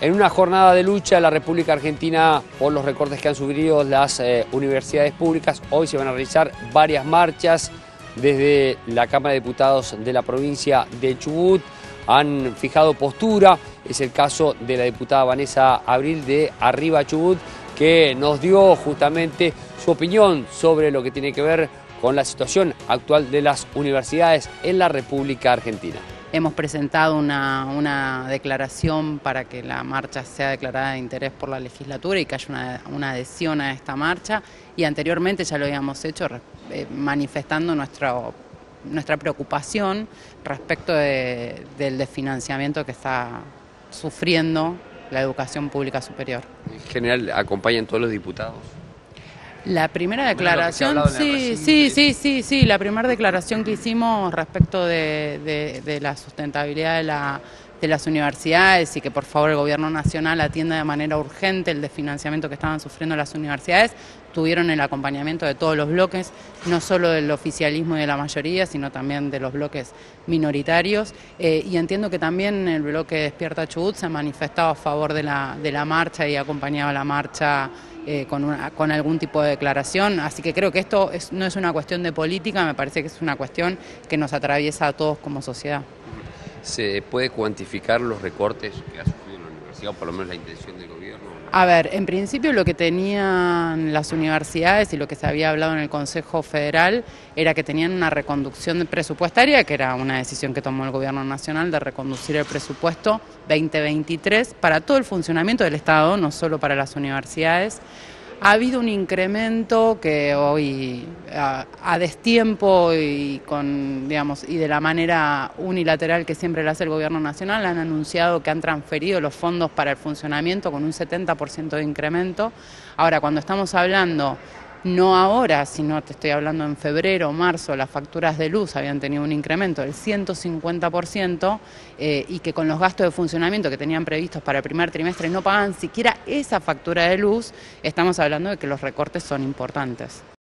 En una jornada de lucha en la República Argentina por los recortes que han sufrido las universidades públicas, hoy se van a realizar varias marchas desde la Cámara de Diputados de la provincia de Chubut. Han fijado postura, es el caso de la diputada Vanessa Abril de Arriba Chubut, que nos dio justamente su opinión sobre lo que tiene que ver con la situación actual de las universidades en la República Argentina. Hemos presentado una declaración para que la marcha sea declarada de interés por la legislatura y que haya una adhesión a esta marcha, y anteriormente ya lo habíamos hecho manifestando nuestra preocupación respecto del desfinanciamiento que está sufriendo la educación pública superior. En general, ¿acompañan todos los diputados? La primera declaración, sí, la primera declaración que hicimos respecto de la sustentabilidad de las universidades y que por favor el gobierno nacional atienda de manera urgente el desfinanciamiento que estaban sufriendo las universidades, tuvieron el acompañamiento de todos los bloques, no solo del oficialismo y de la mayoría, sino también de los bloques minoritarios, y entiendo que también el bloque Despierta Chubut se ha manifestado a favor de la marcha y ha acompañado la marcha con algún tipo de declaración, así que creo que esto no es una cuestión de política, me parece que es una cuestión que nos atraviesa a todos como sociedad. ¿Se puede cuantificar los recortes que ha sufrido la universidad, o por lo menos la intención del gobierno? A ver, en principio lo que tenían las universidades y lo que se había hablado en el Consejo Federal era que tenían una reconducción presupuestaria, que era una decisión que tomó el Gobierno Nacional de reconducir el presupuesto 2023 para todo el funcionamiento del Estado, no solo para las universidades. Ha habido un incremento que hoy, a destiempo y de la manera unilateral que siempre lo hace el Gobierno Nacional, han anunciado que han transferido los fondos para el funcionamiento con un 70% de incremento. Ahora, cuando estamos hablando, no ahora, sino te estoy hablando en febrero o marzo, las facturas de luz habían tenido un incremento del 150%, y que con los gastos de funcionamiento que tenían previstos para el primer trimestre no pagaban siquiera esa factura de luz, estamos hablando de que los recortes son importantes.